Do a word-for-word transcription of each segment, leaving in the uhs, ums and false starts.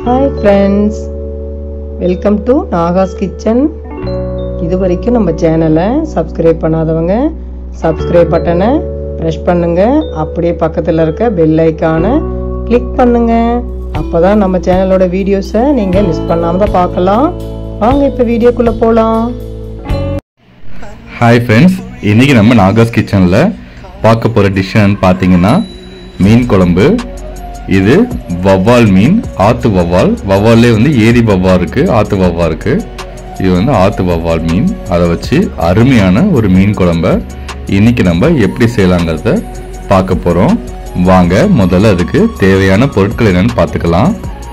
Hi friends, welcome to Naga's Kitchen. இதுவரைக்கும் நம்ம சேனலை சப்ஸ்கிரைப் பண்ணாதவங்க சப்ஸ்கிரைப் பட்டனை பிரஸ் பண்ணுங்க. அப்படியே பக்கத்தில் இருக்க பெல் ஐகானை கிளிக் பண்ணுங்க. அப்பதான் நம்ம சேனலோட வீடியோஸை நீங்க மிஸ் பண்ணாம தான் பார்க்கலாம். வாங்க இப்போ வீடியோக்குள்ள போலாம். ஹாய் ஃப்ரெண்ட்ஸ், இன்னைக்கு நம்ம நாகாஸ் கிச்சனில் பார்க்க போகிற டிஷ்ஷுன்னு பார்த்தீங்கன்னா மீன் குழம்பு. இது வவ்வால் மீன், ஆற்று வவ்வால். வவ்வாலே வந்து ஏரி வவ்வால் இருக்குது, ஆற்று வவ்வால் இருக்குது. இது வந்து ஆற்று வவ்வால் மீன். அதை வச்சு அருமையான ஒரு மீன் குழம்ப இன்னைக்கு நம்ம எப்படி செய்யலாங்கிறத பார்க்க போகிறோம். வாங்க முதல்ல அதுக்கு தேவையான பொருட்கள் என்னென்னு பார்த்துக்கலாம்.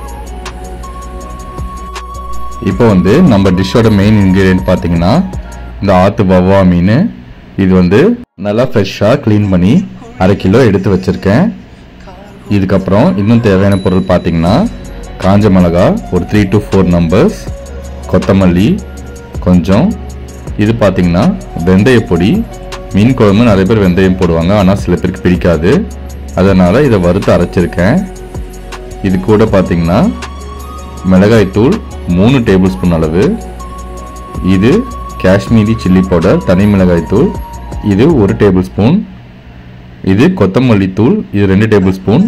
இப்போ வந்து நம்ம டிஷ்ஷோட மெயின் இன்க்ரீடியன்ட் பார்த்தீங்கன்னா இந்த ஆற்று வவ்வா மீன். இது வந்து நல்லா ஃப்ரெஷ்ஷாக க்ளீன் பண்ணி அரை கிலோ எடுத்து வச்சுருக்கேன். இதுக்கப்புறம் இன்னும் தேவையான பொருள் பார்த்தீங்கன்னா காஞ்ச மிளகா ஒரு த்ரீ டு ஃபோர் நம்பர்ஸ், கொத்தமல்லி கொஞ்சம், இது பார்த்தீங்கன்னா வெந்தய பொடி. மீன் குழம்பு நிறைய பேர் வெந்தயம் போடுவாங்க, ஆனால் சில பேருக்கு பிடிக்காது, அதனால் இதை வறுத்து அரைச்சிருக்கேன். இது கூட பார்த்தீங்கன்னா மிளகாய்த்தூள் மூணு டேபிள் ஸ்பூன் அளவு. இது காஷ்மீரி சில்லி பவுடர் தனி மிளகாய்த்தூள், இது ஒரு டேபிள் ஸ்பூன். இது கொத்தமல்லி தூள், இது ரெண்டு டேபிள் ஸ்பூன்.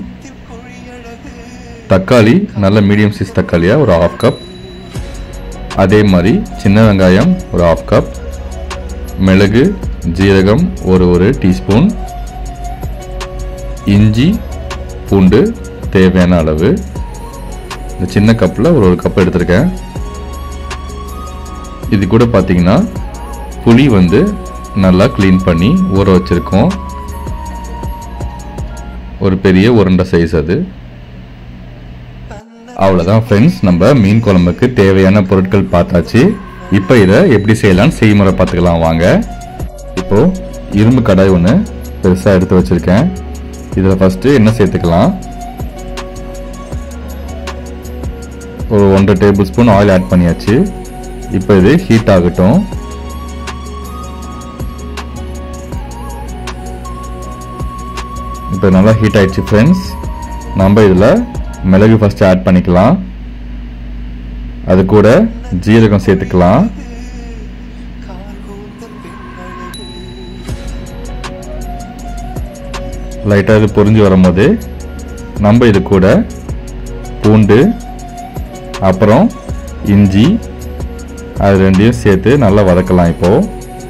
தக்காளி நல்ல மீடியம் சைஸ் தக்காளியாக ஒரு ஹாஃப் கப். அதே மாதிரி சின்ன வெங்காயம் ஒரு ஹாஃப் கப். மிளகு ஜீரகம் ஒரு ஒரு டீஸ்பூன். இஞ்சி பூண்டு தேவையான அளவு. இந்த சின்ன கப்பில் ஒரு ஒரு கப் எடுத்திருக்கேன். இது கூட பார்த்தீங்கன்னா புளி வந்து நல்லா க்ளீன் பண்ணி ஊற வச்சுருக்கோம், ஒரு பெரிய உருண்டை சைஸ் அது. அவ்வளோதான் ஃப்ரெண்ட்ஸ், நம்ம மீன் குழம்புக்கு தேவையான பொருட்கள் பார்த்தாச்சு. இப்போ இதை எப்படி செய்யலாம்னு செய்முறை பார்த்துக்கலாம் வாங்க. இப்போது இரும்பு கடாய் ஒன்று பெருசாக எடுத்து வச்சுருக்கேன். இதில் ஃபஸ்ட்டு எண்ணெய் சேர்த்துக்கலாம். ஒரு ஒன்றரை டேபிள் ஸ்பூன் ஆயில் ஆட் பண்ணியாச்சு. இப்போ இது ஹீட் ஆகட்டும். இப்போ நல்லா ஹீட் ஆயிடுச்சு ஃப்ரெண்ட்ஸ். நம்ம இதில் மிளகு ஃபஸ்ட்டு ஆட் பண்ணிக்கலாம். அது கூட ஜீரகம் சேர்த்துக்கலாம். லைட்டாக இது பொரிஞ்சு வரும்போது நம்ம இது கூட பூண்டு அப்புறம் இஞ்சி அது ரெண்டையும் சேர்த்து நல்லா வதக்கலாம். இப்போது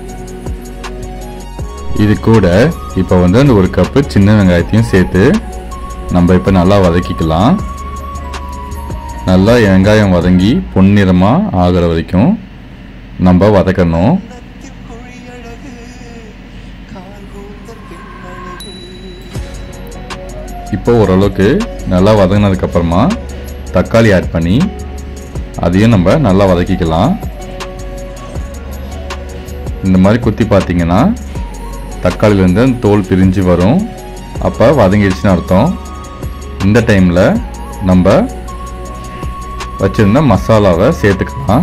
இது கூட இப்போ வந்து அந்த ஒரு கப்பு சின்ன வெங்காயத்தையும் சேர்த்து நம்ம இப்போ நல்லா வதக்கிக்கலாம். நல்லா வெங்காயம் வதங்கி பொன்னிறமாக ஆகிற வரைக்கும் நம்ம வதக்கணும். இப்போ ஓரளவுக்கு நல்லா வதங்கினதுக்கப்புறமா தக்காளி ஆட் பண்ணி அதையும் நம்ம நல்லா வதக்கிக்கலாம். இந்த மாதிரி குத்தி பார்த்தீங்கன்னா தக்காளிலேருந்து தோல் பிரிஞ்சு வரும், அப்போ வதங்கிடுச்சுன்னு அர்த்தம். இந்த டைமில் நம்ம வச்சுருந்த மசாலாவை சேர்த்துக்கலாம்.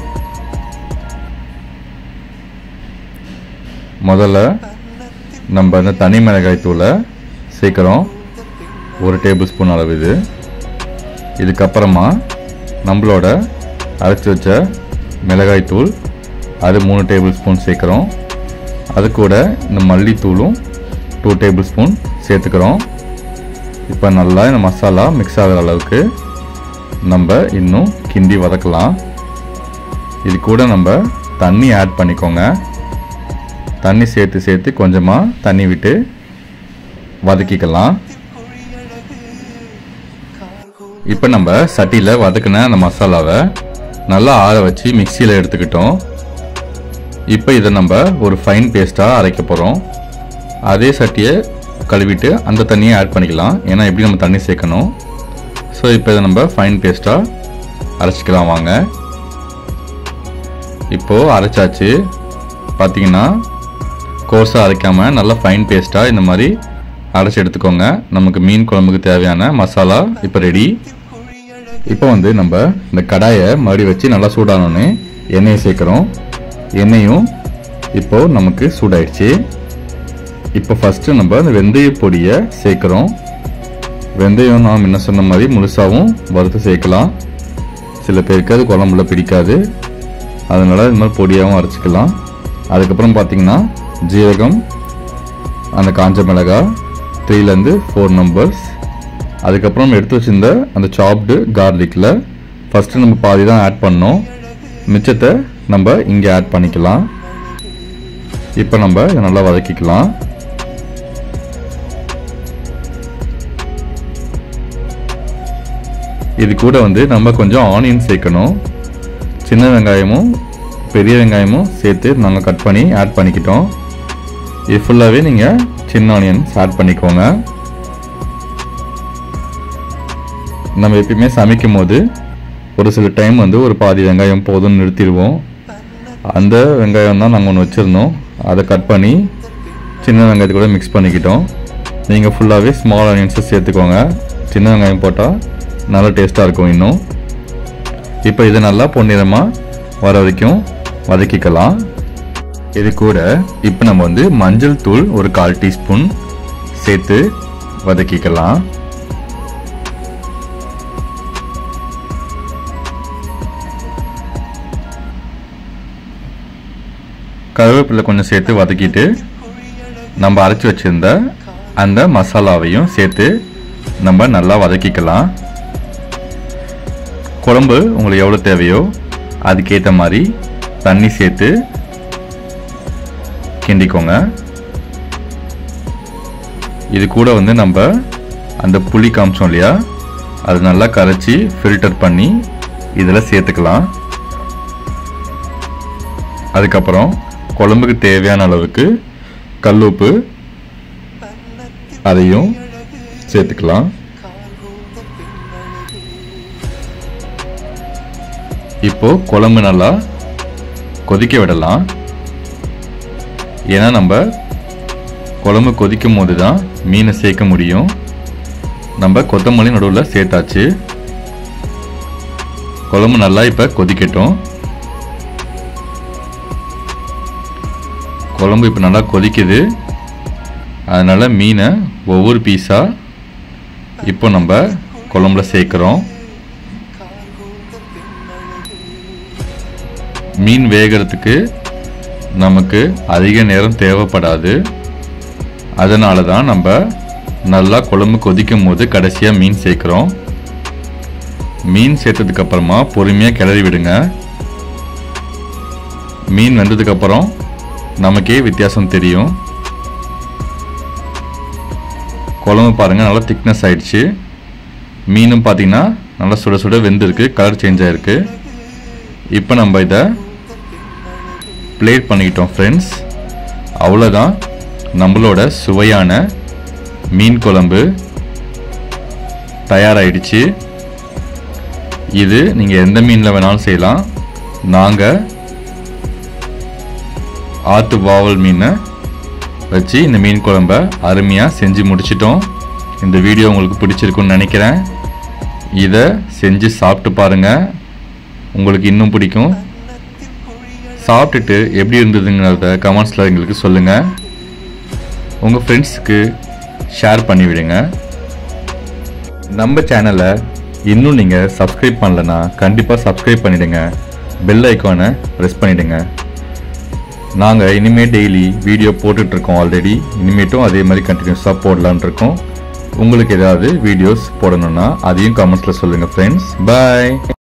முதல்ல நம்ம இந்த தனி மிளகாய் தூளை சேர்க்குறோம், ஒரு டேபிள் ஸ்பூன் அளவு இது. இதுக்கப்புறமா நம்மளோட அரைச்சி வச்ச மிளகாய் தூள் அது மூணு டேபிள் ஸ்பூன் சேர்க்குறோம். அது கூட இந்த மல்லித்தூளும் டூ டேபிள் ஸ்பூன் சேர்த்துக்கிறோம். இப்போ நல்லா இந்த மசாலா மிக்ஸ் ஆகிற அளவுக்கு நம்ம இன்னும் கிண்டி வதக்கலாம். இது கூட நம்ம தண்ணி ஆட் பண்ணிக்கோங்க. தண்ணி சேர்த்து சேர்த்து கொஞ்சமாக தண்ணி விட்டு வதக்கிக்கலாம். இப்போ நம்ம சட்டியில் வதக்கின அந்த மசாலாவை நல்லா ஆற வச்சு மிக்சியில் எடுத்துக்கிட்டோம். இப்போ இதை நம்ம ஒரு ஃபைன் பேஸ்ட்டாக அரைக்க போகிறோம். அதே சட்டியை கழுவிட்டு அந்த தண்ணியை ஆட் பண்ணிக்கலாம், ஏன்னா எப்படி நம்ம தண்ணி சேர்க்கணும். ஸோ இப்போ இதை நம்ம ஃபைன் பேஸ்ட்டாக அரைச்சிக்கலாம் வாங்க. இப்போது அரைச்சாச்சு. பார்த்தீங்கன்னா கோர்ஸாக அரைக்காமல் நல்லா ஃபைன் பேஸ்ட்டாக இந்த மாதிரி அரைச்சி எடுத்துக்கோங்க. நமக்கு மீன் குழம்புக்கு தேவையான மசாலா இப்போ ரெடி. இப்போ வந்து நம்ம இந்த கடாயை மறுபடி வச்சு நல்லா சூடானோன்னு எண்ணெயை சேர்க்குறோம். எண்ணெயும் இப்போது நமக்கு சூடாயிடுச்சு. இப்போ ஃபஸ்ட்டு நம்ம அந்த வெந்தய பொடியை சேர்க்குறோம். வெந்தயம் நான் முன்ன சொன்ன மாதிரி முழுசாகவும் வறுத்து சேர்க்கலாம். சில பேருக்கு அது குழம்புல பிடிக்காது, அதனால் இது மாதிரி பொடியாகவும் அரைச்சிக்கலாம். அதுக்கப்புறம் பார்த்திங்கன்னா ஜீரகம், அந்த காஞ்ச மிளகாய் த்ரீலேருந்து ஃபோர் நம்பர்ஸ். அதுக்கப்புறம் எடுத்து வச்சிருந்த அந்த சாப்டு கார்லிக்கில் ஃபஸ்ட்டு நம்ம பாதி தான் ஆட் பண்ணோம், மிச்சத்தை நம்ம இங்கே ஆட் பண்ணிக்கலாம். இப்போ நம்ம இதை நல்லா வதக்கிக்கலாம். இது கூட வந்து நம்ம கொஞ்சம் ஆனியன் சேர்க்கணும். சின்ன வெங்காயமும் பெரிய வெங்காயமும் சேர்த்து நாங்கள் கட் பண்ணி ஆட் பண்ணிக்கிட்டோம். இது ஃபுல்லாகவே நீங்கள் சின்ன ஆனியன்ஸ் ஆட் பண்ணிக்கோங்க. நம்ம எப்பயுமே சமைக்கும் போது ஒரு சில டைம் வந்து ஒரு பாதி வெங்காயம் போதும்னு நிறுத்திடுவோம். அந்த வெங்காயம் தான் நாங்கள் ஒன்று வச்சுருந்தோம், அதை கட் பண்ணி சின்ன வெங்காயத்தை கூட மிக்ஸ் பண்ணிக்கிட்டோம். நீங்கள் ஃபுல்லாகவே ஸ்மால் ஆனியன்ஸை சேர்த்துக்கோங்க. சின்ன வெங்காயம் போட்டால் நல்லா டேஸ்ட்டாக இருக்கும் இன்னும். இப்போ இதை நல்லா பொன்னிறமாக வர வரைக்கும் வதக்கிக்கலாம். இது கூட இப்போ நம்ம வந்து மஞ்சள் தூள் ஒரு கால் டீஸ்பூன் சேர்த்து வதக்கிக்கலாம். கருவேப்பிலை கொஞ்சம் சேர்த்து வதக்கிட்டு நம்ம அரைச்சி வச்சிருந்த அந்த மசாலாவையும் சேர்த்து நம்ம நல்லா வதக்கிக்கலாம். குழம்பு உங்களுக்கு எவ்வளோ தேவையோ அதுக்கேற்ற மாதிரி தண்ணி சேர்த்து கிண்டிக்கோங்க. இது கூட வந்து நம்ம அந்த புளி காமிச்சோம் இல்லையா, அது நல்லா கரைச்சி ஃபில்டர் பண்ணி இதில் சேர்த்துக்கலாம். அதுக்கப்புறம் குழம்புக்கு தேவையான அளவுக்கு கல்லுப்பு அதையும் சேர்த்துக்கலாம். இப்போ குழம்பு நல்லா கொதிக்க விடலாம். ஏன்னா நம்ம குழம்பு கொதிக்கும் போது தான் மீனை சேர்க்க முடியும். நம்ம கொத்தமல்லி நடுவில் சேர்த்தாச்சு. குழம்பு நல்லா இப்போ கொதிக்கட்டும். குழம்பு இப்போ நல்லா கொதிக்குது, அதனால் மீனை ஒவ்வொரு பீஸாக இப்போ நம்ம குழம்புல சேர்க்குறோம். மீன் வேகிறதுக்கு நமக்கு அதிக நேரம் தேவைப்படாது, அதனால தான் நம்ம நல்லா குழம்பு கொதிக்கும் போது கடைசியாக மீன் சேர்க்குறோம். மீன் சேர்த்ததுக்கப்புறமா பொறுமையாக கிளறி விடுங்க. மீன் வெந்ததுக்கப்புறம் நமக்கே வித்தியாசம் தெரியும். குழம்பு பாருங்கள் நல்லா திக்னஸ் ஆயிடுச்சு. மீனும் பார்த்தீங்கன்னா நல்லா சுட சுட வெந்திருக்கு, கலர் சேஞ்ச் ஆகிருக்கு. இப்போ நம்ம இதை பிளேட் பண்ணிக்கிட்டோம் ஃப்ரெண்ட்ஸ். அவ்வளோதான், நம்மளோட சுவையான மீன் குழம்பு தயாராகிடுச்சு. இது நீங்கள் எந்த மீனில் வேணாலும் செய்யலாம். நாங்கள் ஆற்று வாவல் மீனை வச்சு இந்த மீன் குழம்ப அருமையாக செஞ்சு முடிச்சிட்டோம். இந்த வீடியோ உங்களுக்கு பிடிச்சிருக்குன்னு நினைக்கிறேன். இதை செஞ்சு சாப்பிட்டு பாருங்கள், உங்களுக்கு இன்னும் பிடிக்கும். சாப்பிட்டுட்டு எப்படி இருந்ததுங்கிறத கமெண்ட்ஸில் எங்களுக்கு சொல்லுங்கள். உங்கள் ஃப்ரெண்ட்ஸுக்கு ஷேர் பண்ணிவிடுங்க. நம்ம சேனலை இன்னும் நீங்கள் சப்ஸ்கிரைப் பண்ணலன்னா கண்டிப்பாக சப்ஸ்கிரைப் பண்ணிவிடுங்க. பெல் ஐக்கானை ப்ரெஸ் பண்ணிவிடுங்க. நாங்கள் இனிமேல் டெய்லி வீடியோ போட்டுட்ருக்கோம். ஆல்ரெடி இனிமேட்டும் அதே மாதிரி கண்டினியூஸாக போடலான் இருக்கோம். உங்களுக்கு ஏதாவது வீடியோஸ் போடணுன்னா அதையும் கமெண்ட்ஸில் சொல்லுங்கள் ஃப்ரெண்ட்ஸ். பாய்.